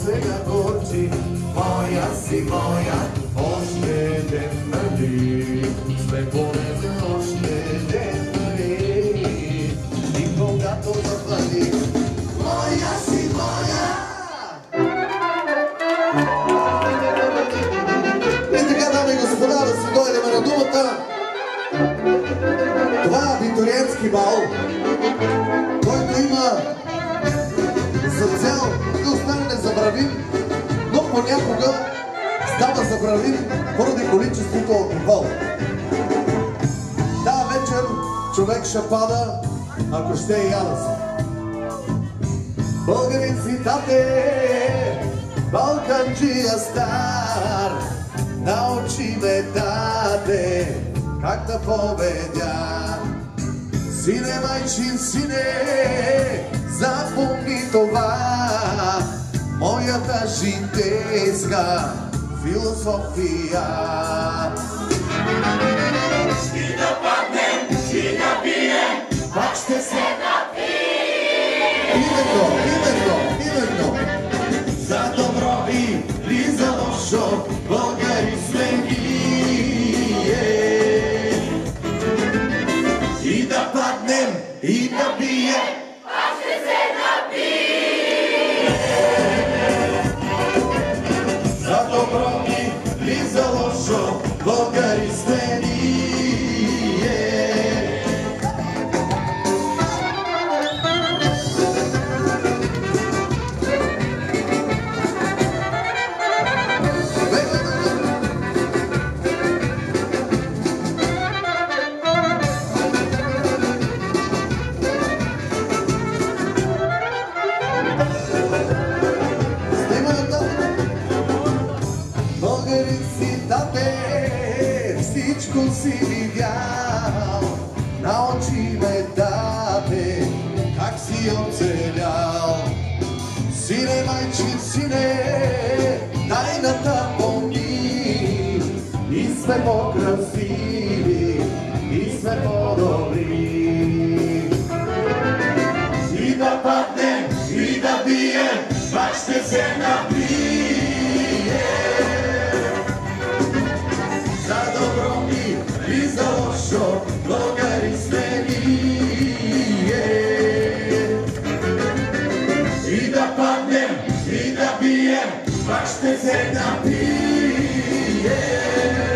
сега горчи, моя си моя, още ден нали, сме понеже още ден нали. И когато запали, моя си моя. И така, дами и господа, да си дойдем на думата. Това е абитуриентски бал, който има за цел да остане незабравим, но понякога става забравим поради количеството алкохол. Тая вечер човек ще пада, ако ще и яда се. Българин си, тате, балканджия стар, научи ме, тате, как да победя. Сине, майчин сине, запомни това, моята житейска философия. И да паднем, и да бием, пак ще се напием. Именно. За добро и за лошо, българи сме ние. И да паднем, и да бием, Пак ще се напием. за добро и за лошо, българи сме ние. Българин си, тате, всичко си видял, научи ме, тате, как си оцелял. Сине, майчин сине, тайната помни, и сме по-красиви, и сме по-добри. И да паднем, и да бием, пак ще се напием. За добро и за лошо, българи сме ние. И да паднем, и да бием, пак ще се напием.